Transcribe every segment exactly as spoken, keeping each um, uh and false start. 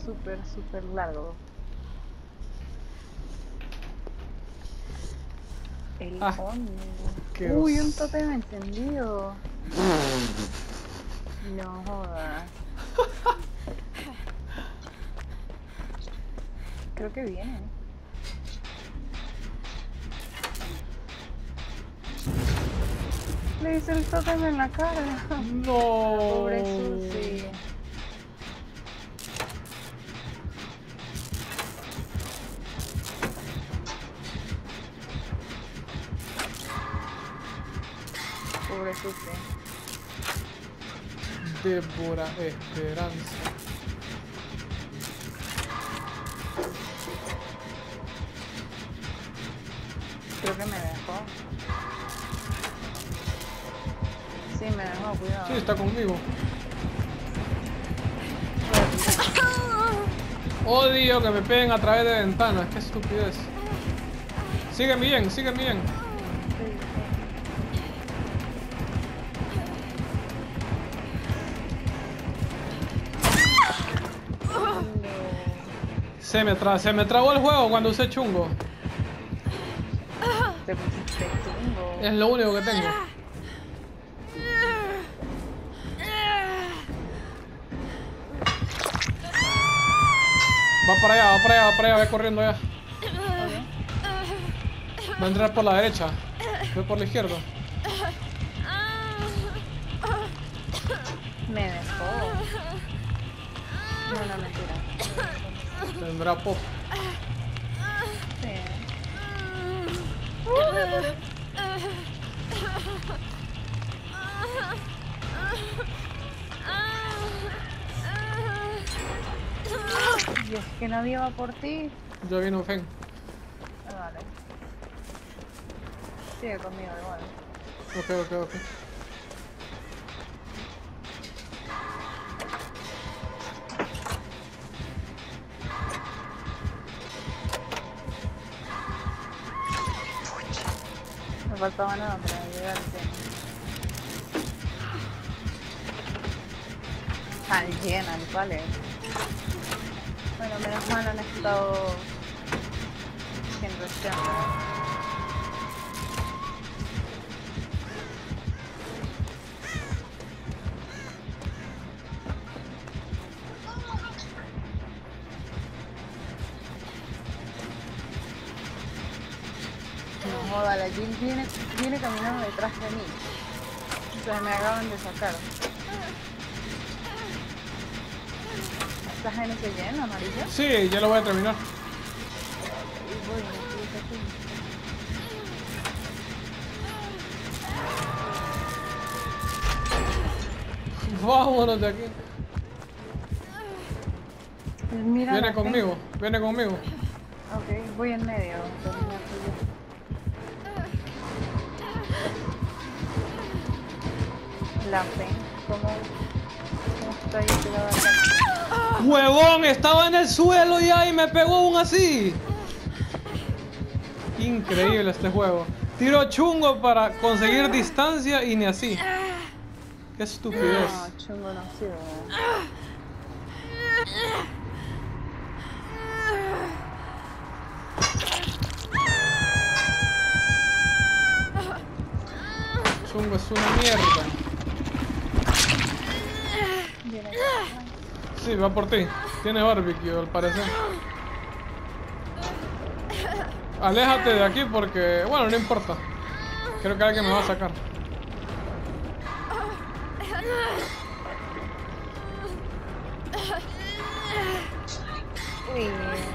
súper, súper largo. El Ah, hongo. qué Uy, os... un tótem encendido. No jodas. Creo que viene. Le hice el tótem en la cara. No. La pobre Susi. Pobre Susi. Débora Esperanza. Creo que me dejó. Sí, me dejó, cuidado. Sí, está conmigo. Odio que me peguen a través de ventanas. Qué estupidez. Sígueme bien, sígueme bien. Sí, sí. No. Se me, tra se me trabó el juego cuando usé chungo. Te pusiste chungo. Es lo único que tengo. Va para allá, va para allá, va para allá, ve corriendo allá. Va a entrar por la derecha. Ve por la izquierda. Me dejó. No, no, mentira. Tendrá pop. Sí. Y es que nadie va por ti. Ya vino Fen. Ah, vale. Sigue conmigo igual. Ok, ok, ok. Me faltaba nada para llegar al cien. Al cien, al vale. Bueno, menos mal han estado sin presión. No joda, la Jill viene, viene caminando detrás de mí. Entonces me acaban de sacar. ¿Estás en ese lleno, amarillo? Sí, ya lo voy a terminar. Y voy, me estoy aquí. Vámonos de aquí. Mira Viene la conmigo, Fen. viene conmigo. Ok, voy en medio. termina tuyo. La Fen, ¿cómo, cómo está ahí pegada acá? ¡Huevón! Estaba en el suelo ya y me pegó aún así. Increíble este juego. Tiro chungo para conseguir distancia y ni así. Qué estupidez. No, chungo no ha sido. Chungo es una mierda. Viene acá. Sí, va por ti. Tiene barbecue al parecer. Aléjate de aquí porque... Bueno, no importa. Creo que alguien me va a sacar. Uy.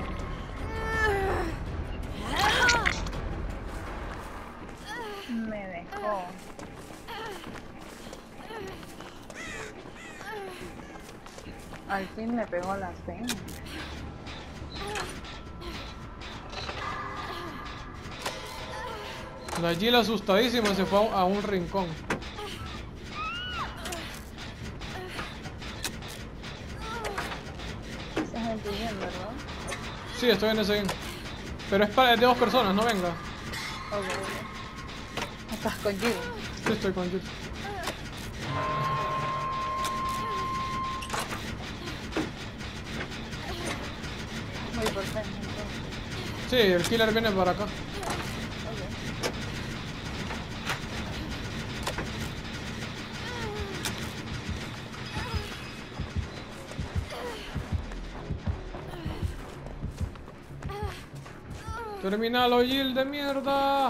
Me dejó. Al fin me pegó la Fen. La Jill asustadísima se fue a un rincón. Estás en tu bien, ¿verdad? Sí, estoy en ese game. Pero es para es de dos personas, no venga. Ok, ok. Estás con Jill. Sí, estoy con Jill. voy por Fen, entonces. Sí, el killer viene para acá. Ok. Terminalo, Jill de mierda.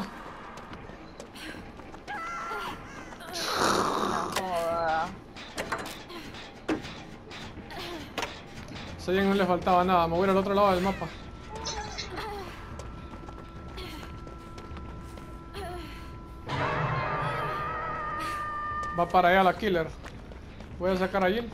No joda. A ella no le faltaba nada, me voy al otro lado del mapa. Va para allá la killer. Voy a sacar a Jill.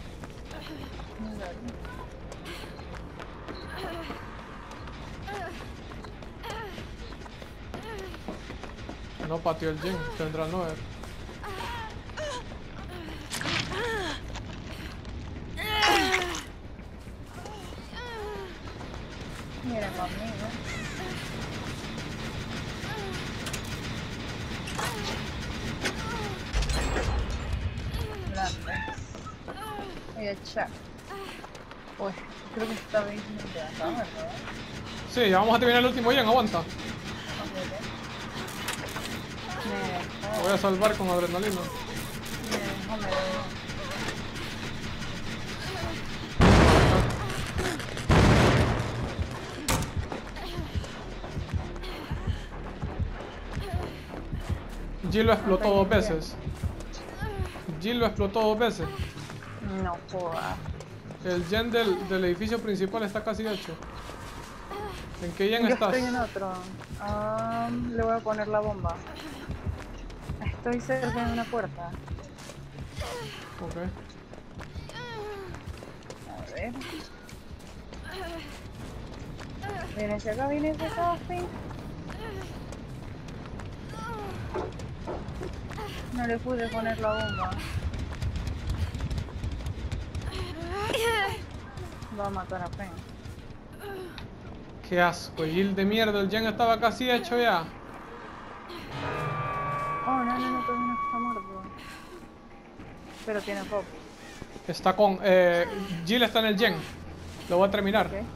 No pateó el Jin, tendrá nueve. Miren conmigo. Grande. Voy a echar. Uy, creo que está bien de acá, ¿verdad? Sí, ya vamos a terminar el último Jin, aguanta. Ok, ok. Me Lo voy a salvar con adrenalina. Me dejó, me dejó. Jill lo explotó dos veces. Jill lo explotó dos veces. No joda. El gen del, del edificio principal está casi hecho. ¿En qué gen Yo estás? estoy en otro. Um, le voy a poner la bomba. Estoy cerca de una puerta. Ok. A ver. Viene hacia acá, viene hacia acá, sí. No le pude poner la bomba. Va a matar a Fen. Qué asco, Jill de mierda, el gen estaba casi hecho ya. Oh, no, no, no, todavía no está muerto. Pero tiene pop. Está con... Eh, Jill está en el gen. Lo voy a terminar. Ok,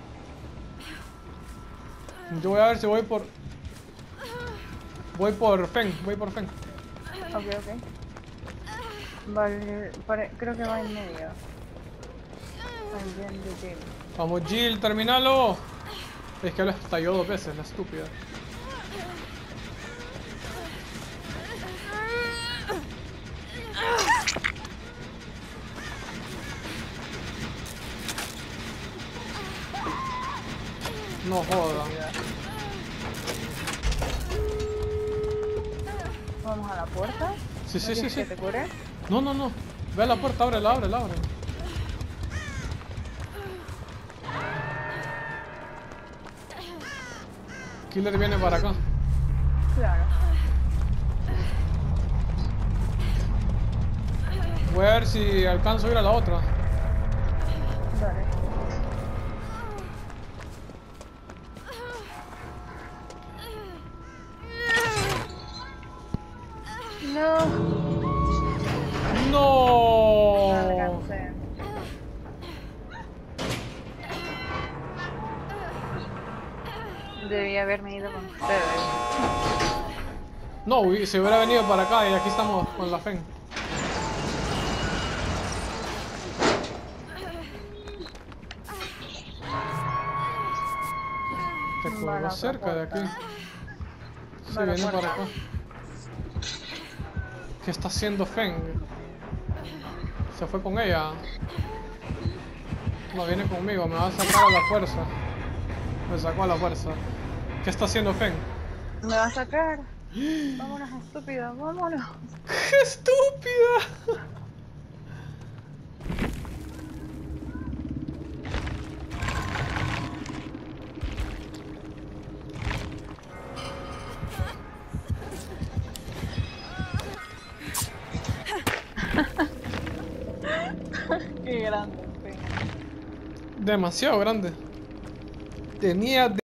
Yo voy a ver si voy por... Voy por Fen, voy por Fen. ok, ok. Vale, pare- creo que va en medio. También de Jill. Vamos Jill, terminalo. Es que lo estalló dos veces, la estúpida. No joda. Vamos a la puerta. Sí, sí, ¿No sí, quieres sí. que te cure? No, no, no. Ve a la puerta, ábrela, ábrela, ábrela. Killer viene para acá. Claro. Voy a ver si alcanzo a ir a la otra. Dale. No. No ¡No! alcancé. Debí haberme ido con ustedes. No, hubi- se hubiera venido para acá y aquí estamos con la Fen. Te Va a la colgó otra cerca de aquí. puerta. Sí, Va a la viene para puerta. acá. ¿Qué está haciendo Fen? Se fue con ella. No, viene conmigo, me va a sacar a la fuerza. Me sacó a la fuerza. ¿Qué está haciendo Fen? Me va a sacar. Vámonos, estúpida, vámonos. ¡Qué estúpida! Qué grande, Fen. Demasiado grande. Tenía